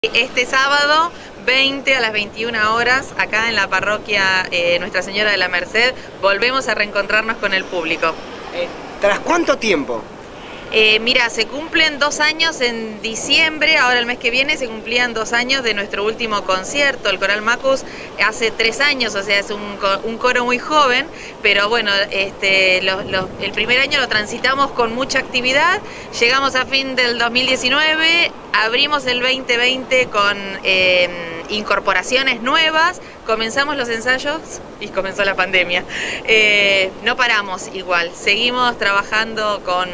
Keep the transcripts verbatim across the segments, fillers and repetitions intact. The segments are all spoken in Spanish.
Este sábado veinte a las veintiuna horas, acá en la parroquia eh, Nuestra Señora de la Merced, volvemos a reencontrarnos con el público. Eh, ¿Tras cuánto tiempo? Eh, mira, se cumplen dos años en diciembre, ahora el mes que viene se cumplían dos años de nuestro último concierto. El Coral Macus hace tres años, o sea, es un, un coro muy joven, pero bueno, este, lo, lo, el primer año lo transitamos con mucha actividad, llegamos a fin del dos mil diecinueve, abrimos el veinte veinte con eh, incorporaciones nuevas, comenzamos los ensayos y comenzó la pandemia. Eh, no paramos igual, seguimos trabajando con...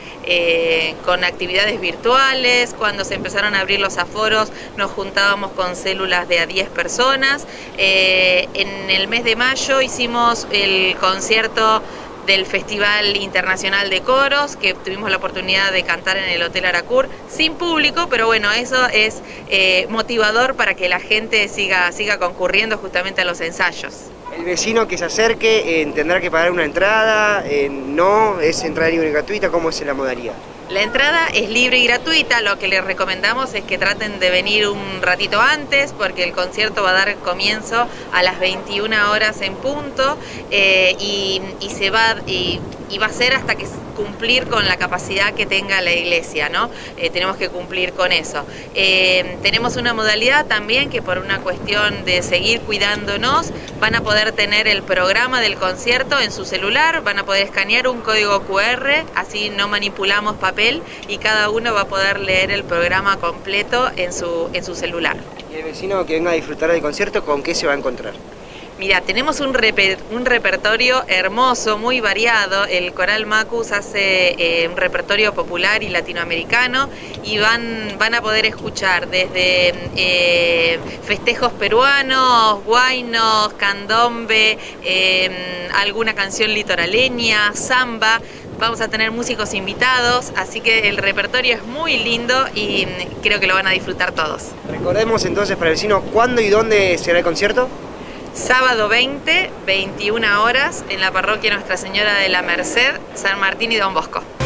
Eh, con actividades virtuales. Cuando se empezaron a abrir los aforos nos juntábamos con células de a diez personas. Eh, en el mes de mayo hicimos el concierto del Festival Internacional de Coros, que tuvimos la oportunidad de cantar en el Hotel Aracur, sin público, pero bueno, eso es eh, motivador para que la gente siga, siga concurriendo justamente a los ensayos. El vecino que se acerque eh, tendrá que pagar una entrada, eh, no, es entrada libre y gratuita, ¿cómo es la modalidad? La entrada es libre y gratuita, lo que les recomendamos es que traten de venir un ratito antes porque el concierto va a dar comienzo a las veintiuna horas en punto eh, y, y, se va, y, y va a ser hasta que cumplir con la capacidad que tenga la iglesia, ¿no? Eh, tenemos que cumplir con eso. Eh, tenemos una modalidad también que por una cuestión de seguir cuidándonos van a poder tener el programa del concierto en su celular, van a poder escanear un código cu erre, así no manipulamos papel y cada uno va a poder leer el programa completo en su, en su celular. Y el vecino que venga a disfrutar del concierto, ¿con qué se va a encontrar? Mira, tenemos un, reper, un repertorio hermoso, muy variado. El Coral Macus hace eh, un repertorio popular y latinoamericano y van, van a poder escuchar desde eh, festejos peruanos, huaynos, candombe, eh, alguna canción litoraleña, samba. Vamos a tener músicos invitados, así que el repertorio es muy lindo y creo que lo van a disfrutar todos. Recordemos entonces para el vecino, ¿cuándo y dónde será el concierto? Sábado veinte, veintiuna horas, en la parroquia Nuestra Señora de la Merced, San Martín y Don Bosco.